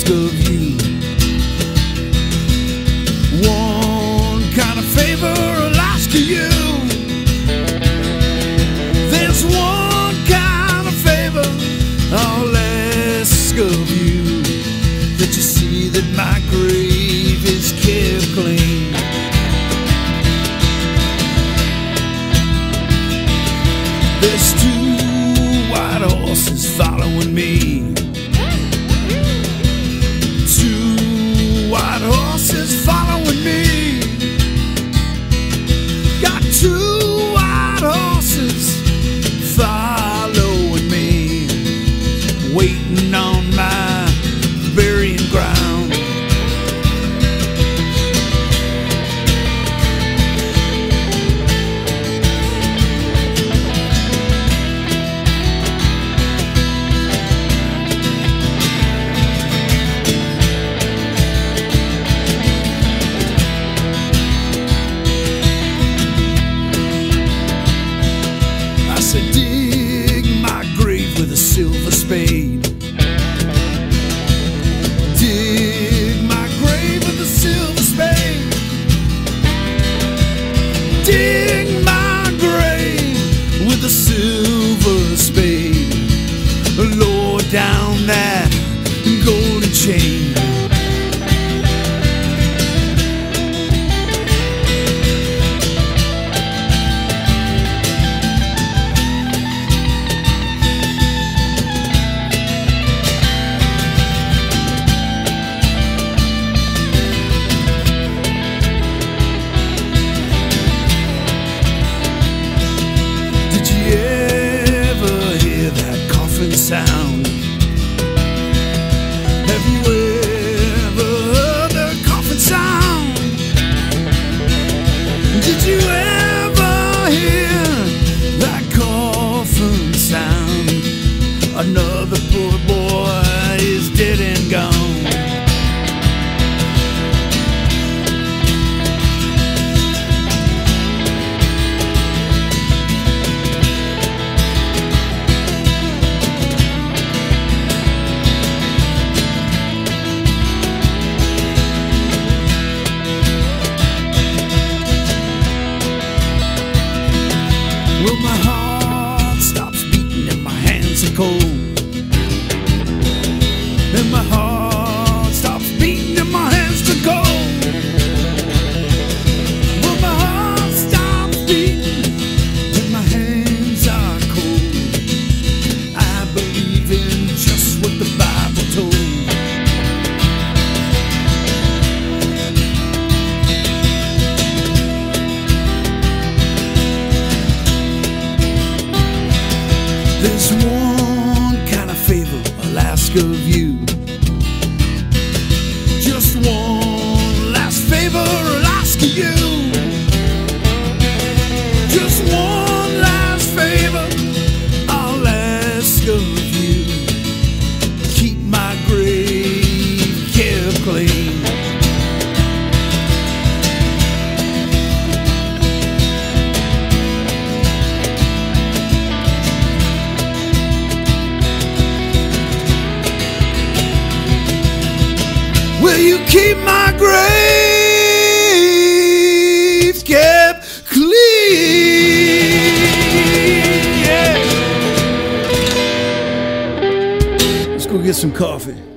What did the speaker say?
ask of you. One kind of favor I'll ask of you. There's one kind of favor I'll ask of you, that you see that my grave is kept clean. There's two white horses following me. Two white horses following me. Got two white horses following me, waiting on my burying ground. I said, dig my grave with a silver spade. Dig my grave with a silver spade. Dig my grave with a silver spade. Lower down that golden chain. Sound. Have you ever heard the coffin sound? Did you ever hear that coffin sound? Another poor boy is dead and gone. Well, my heart stops beating and my hands are cold. And my heart stops beating and my hands are cold. Well, my heart stops beating and my hands are cold. I believe in just what the Bible told. There's one kind of favor I'll ask of you. Just one last favor I'll ask of you. Just one last favor I'll ask of you. Keep my grave kept clean. Will you keep my grave kept clean? Yeah. Let's go get some coffee.